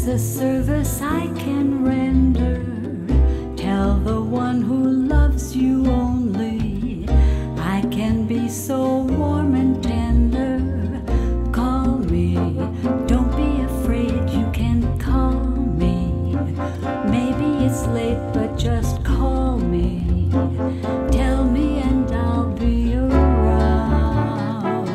a service I can render. Tell the one who loves you only, I can be so warm and tender. Call me, don't be afraid, you can call me. Maybe it's late, but just call me. Tell me and I'll be around.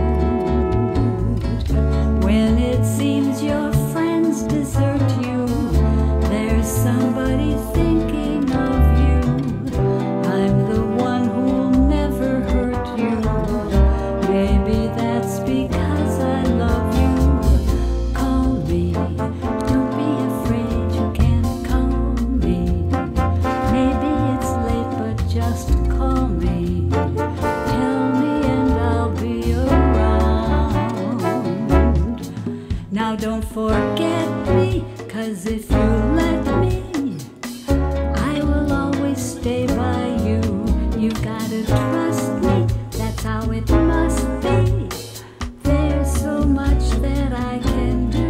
When it seems your friends desert you, there's somebody thinking of you. I'm the one who'll never hurt you. Maybe that's because I love you. Call me, don't be afraid, you can call me. Maybe it's late, but just call me. Tell me and I'll be around. Now don't forget me, 'cause if you let me, I will always stay by you. You gotta trust me, that's how it must be. There's so much that I can do.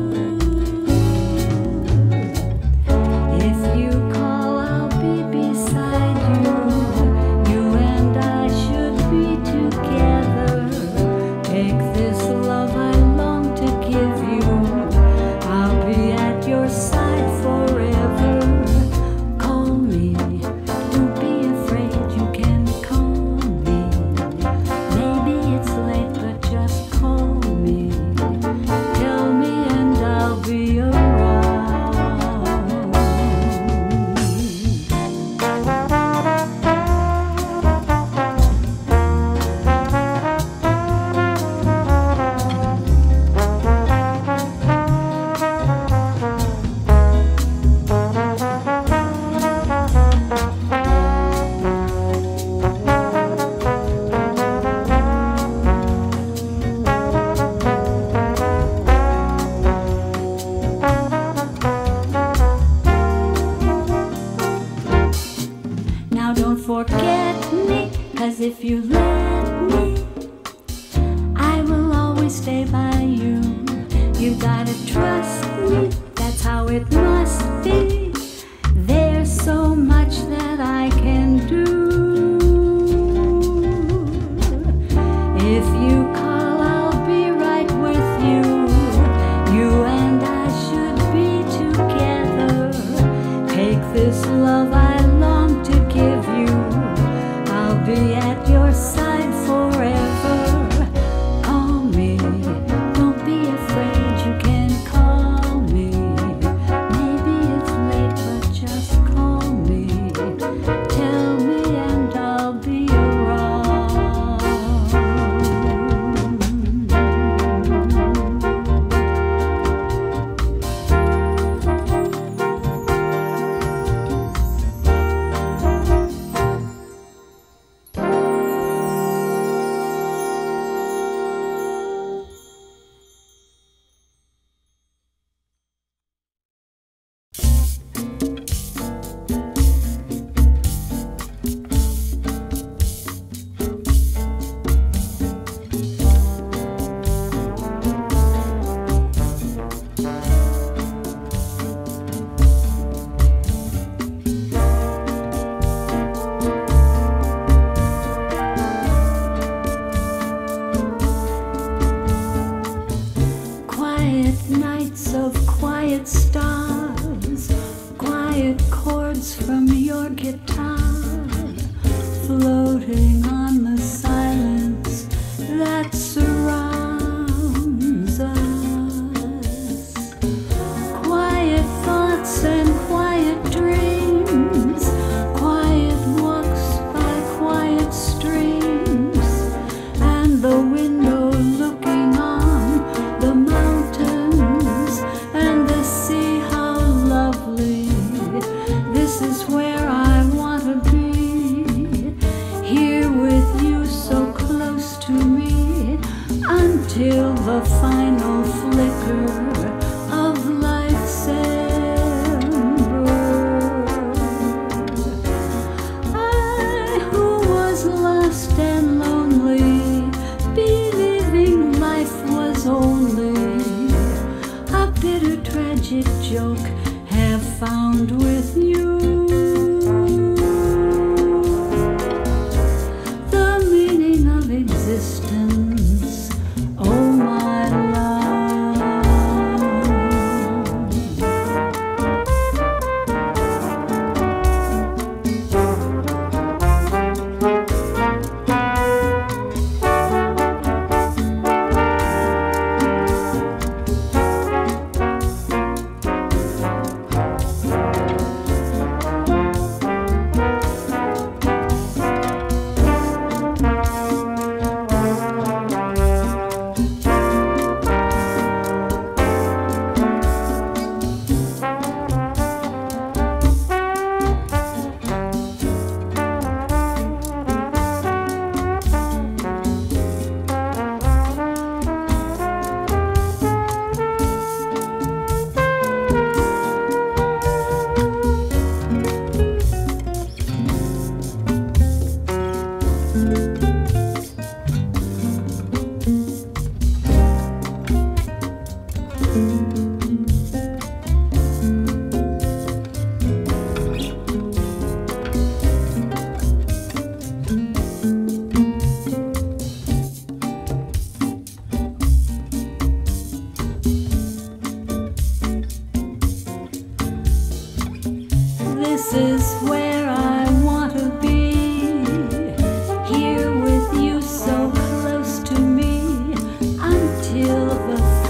If you call, I'll be beside you. You and I should be together. Take this love I long to give you. I'll be at your side forever. Call me, don't be afraid, you can call me. Maybe it's late, but just call me. Tell me and I'll be around. Now don't forget me, 'cause if you let me, I will always stay by you. You gotta trust me, that's how it must be. There's so much that I can do. If you call, I'll be right with you. You and I should be together. Take this love I long to give you. I'll be at your side forever. Call me, don't be afraid, you can call me. Maybe it's late, but just call me. Tell me and I'll be around. Quiet nights of quiet stars, quiet chords from your guitar, floating on the silence that surrounds us. Quiet thoughts and quiet dreams, quiet walks by quiet streams, and the window looking on the mountains and the sea, how lovely. This is where I want to be, here with you so close to me, until the final flicker of life's ember. I, who was lost and lonely, believing life was only a bitter tragedy. magic joke have found with you the meaning of existence, oh my love. This is where I want to be, here with you so close to me, until the